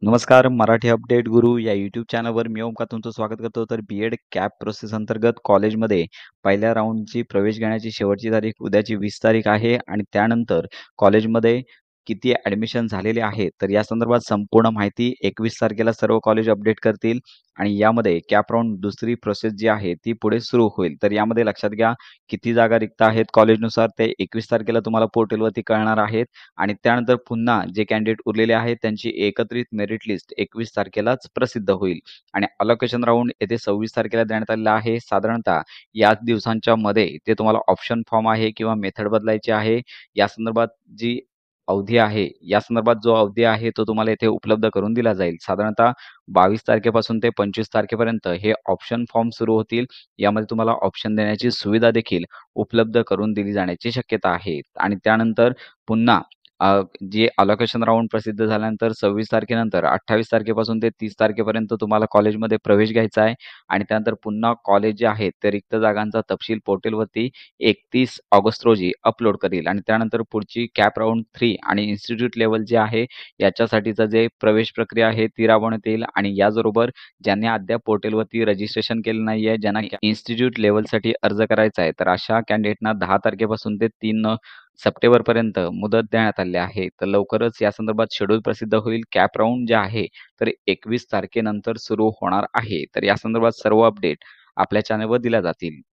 नमस्कार. मराठी अपडेट गुरु या यूट्यूब चॅनलवर मी ओमकार तुमचं स्वागत करतो. तर बी-एड कॅप प्रोसेस अंतर्गत कॉलेजमध्ये पहिल्या राऊंडची प्रवेश घेण्याची शेवटची तारीख उद्याची 20 तारीख आहे आणि त्यानंतर कॉलेजमध्ये किती ॲडमिशन झालेले आहेत, तर या संदर्भात संपूर्ण माहिती 21 तारखेला सर्व कॉलेज अपडेट करतील आणि यामध्ये कॅप राऊंड दुसरी प्रोसेस जी आहे ती पुढे सुरू होईल. तर यामध्ये लक्षात घ्या किती जागा रिक्त आहेत कॉलेजनुसार ते 21 तारखेला तुम्हाला पोर्टलवरती कळणार आहेत. आणि त्यानंतर पुन्हा जे कॅन्डिडेट उरलेले आहेत त्यांची एकत्रित मेरिट लिस्ट 21 तारखेलाच प्रसिद्ध होईल आणि अलोकेशन राउंड येथे 26 तारखेला देण्यात आलेला आहे. साधारणतः याच दिवसांच्या मध्ये ते तुम्हाला ऑप्शन फॉर्म आहे किंवा मेथड बदलायची आहे या संदर्भात जी अवधी आहे, या संदर्भात जो अवधी आहे तो तुम्हाला येथे उपलब्ध करून दिला जाईल. साधारणतः 22 तारखेपासून ते 25 तारखेपर्यंत हे ऑप्शन फॉर्म सुरू होतील. यामध्ये तुम्हाला ऑप्शन देण्याची सुविधा देखील उपलब्ध करून दिली जाण्याची शक्यता आहे आणि त्यानंतर पुन्हा जे अलोकेशन राउंड प्रसिद्ध झाल्यानंतर 26 तारखेनंतर 28 तारखेपासून ते 30 तारखेपर्यंत तुम्हाला कॉलेजमध्ये प्रवेश घ्यायचा आहे आणि त्यानंतर पुन्हा कॉलेज जे आहेत ते रिक्त जागांचा तपशील पोर्टलवरती 31 ऑगस्ट रोजी अपलोड करील आणि त्यानंतर पुढची कॅप राउंड 3 आणि इन्स्टिट्यूट लेव्हल जे आहे याच्यासाठीचं जे प्रवेश प्रक्रिया आहे ती राबवण्यात येईल आणि याचबरोबर ज्यांनी अद्याप पोर्टलवरती रजिस्ट्रेशन केलं नाही आहे, ज्यांना इन्स्टिट्यूट लेव्हलसाठी अर्ज करायचा आहे, तर अशा कॅन्डिडेटना 10 तारखेपासून ते 3 सप्टेंबरपर्यंत मुदत देण्यात आली आहे. तर लवकरच या संदर्भात शेड्यूल प्रसिद्ध होईल. कॅप राउंड जे आहे तर 21 तारखेनंतर सुरू होणार आहे. तर या संदर्भात सर्व अपडेट आपल्या चॅनलवर दिल्या जातील.